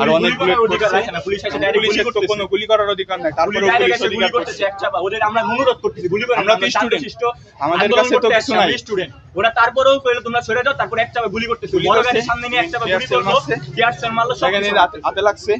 আর অনেক বুলেট করছে পুলিশ এসে ডাইরেক্ট গুলি করতে কোনো গুলি করার অধিকার নাই তারপরে পুলিশ অধিকার করতেছে একটা ওদের আমরা অনুরোধ করতেছি গুলি করেন আমরা স্টুডেন্ট আমাদের কাছে তো কিছু নাই স্টুডেন্ট ওরা তারপরেও কইলো তোমরা সরে যাও তারপর একটা গুলি করতেছে বড় গাড়ির সামনে নিয়ে একটা গুলি করলো টিয়ার সেল মারলো সেখানে হাতে লাগছে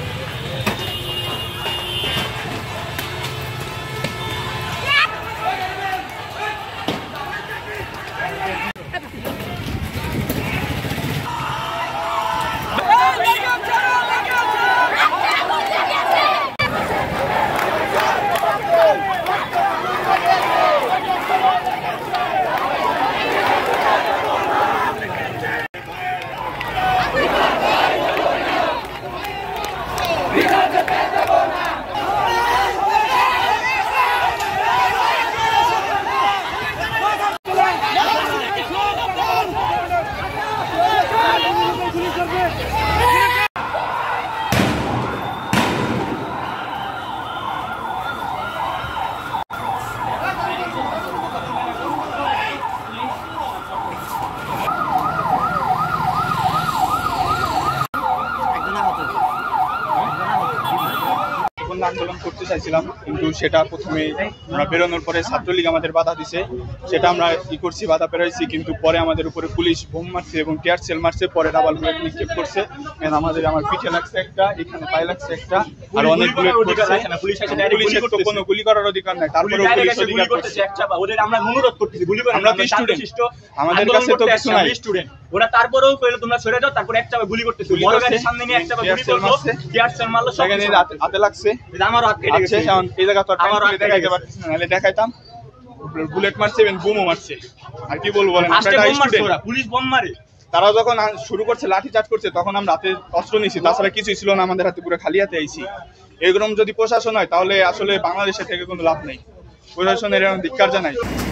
আন্দোলন করতে চাইছিলাম কিন্তু সেটা প্রথমে আমরা বেরোনোর পরে ছাত্রলীগ আমাদের বাধা দিছে সেটা আমরা কি করছি বাধা পেরাইছি কিন্তু পরে আমাদের উপরে পুলিশ বোম মারছে এবং টিয়ার সেল মারছে পরে ডাবল বুলেট নিক্ষেপ করছে আমাদের আমার পিঠে লাগছে একটা এখানে পায়ে লাগছে একটা আর অনেক বুলেট করছে পুলিশ এসে ডাইরেক্ট গুলি করতে কোনো গুলি করার অধিকার নাই তারপরে পুলিশ অধিকার করতেছে একটা ওদের আমরা অনুরোধ করতেছি গুলি করেন আমরা স্টুডেন্ট আমাদের কাছে তো কিছু নাই স্টুডেন্ট ওরা তারপরেও কইলো তোমরা সরে যাও তারপর একটা গুলি করতেছে বড় গাড়ির সামনে নিয়ে একটা গুলি করলো টিয়ার সেল মারলো সেখানে হাতে লাগছে আমার হাত কেটে গেছে এখন এই জায়গা তো আমার হাত দেখাইতে পারতেছ না নালে দেখাইতাম বুলেট মারছে এবং বোমও মারছে আর কি বলবো বলেন আমরা স্টুডেন্ট পুলিশ বোম মারে তারা যখন শুরু করছে লাঠি চার্জ করছে তখন আমরা হাতে অস্ত্র নিয়েছি তাছাড়া কিছুই ছিল না আমাদের হাতে পুরো খালি হাতে আইছি এরকম যদি প্রশাসন হয় তাহলে আসলে বাংলাদেশে থেকে কোনো লাভ নেই প্রশাসনের এরকম ধিক্কার জানাই